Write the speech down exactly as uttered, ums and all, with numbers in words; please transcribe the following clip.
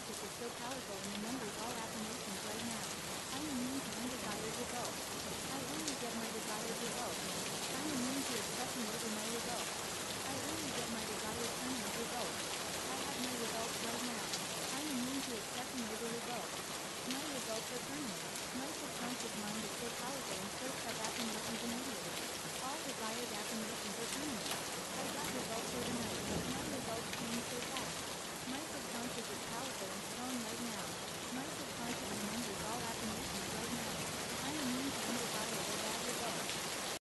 magic is so powerful and remembers all affirmations right now. I'm immune to undesired results. I only get my desired results. I'm immune to obsessing over my results.